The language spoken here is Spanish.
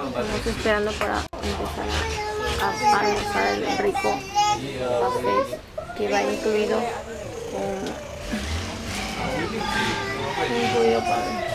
Estamos esperando para empezar a almorzar el rico pastel que va incluido incluido padre.